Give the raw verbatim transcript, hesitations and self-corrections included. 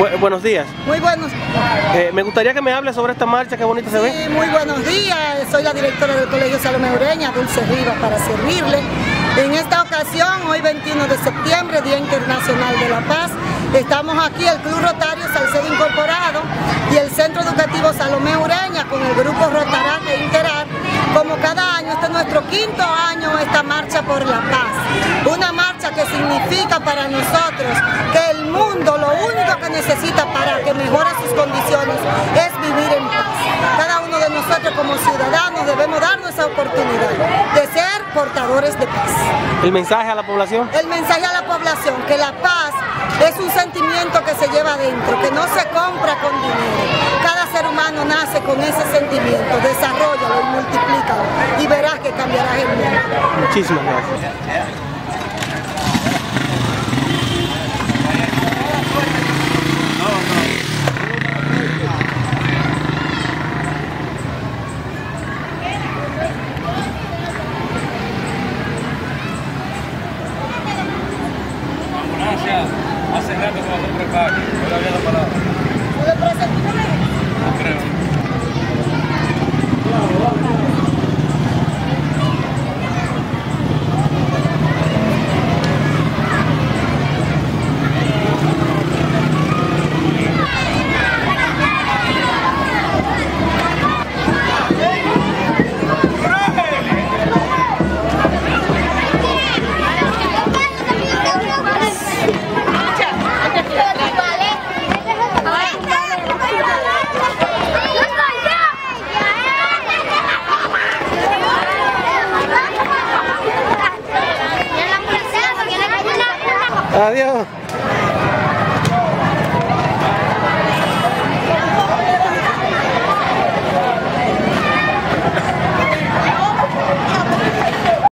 Bu buenos días. Muy buenos. Eh, me gustaría que me hable sobre esta marcha, qué bonita sí, se ve. Muy buenos días, soy la directora del Colegio Salomé Ureña, Dulce Rivas, para servirle. En esta ocasión, hoy veintiuno de septiembre, Día Internacional de la Paz, estamos aquí, el Club Rotario Salcedo Incorporado y el Centro Educativo Salomé Ureña con el Grupo Rotarat e Interar, como cada año, este es nuestro quinto año, esta marcha por la paz. Una marcha que significa para nosotros que el mundo lo único que necesita para que mejore sus condiciones es vivir en paz. Cada uno de nosotros como ciudadanos debemos darnos esa oportunidad de ser portadores de paz. ¿El mensaje a la población? El mensaje a la población, que la paz es un sentimiento que se lleva adentro, que no se compra con dinero. Cada ser humano nace con ese sentimiento, desarrollalo y multiplícalo y verás que cambiarás el mundo. Muchísimas gracias. Hace rato que vamos a preparar, no le había la palabra. ¿Lo presento? No creo.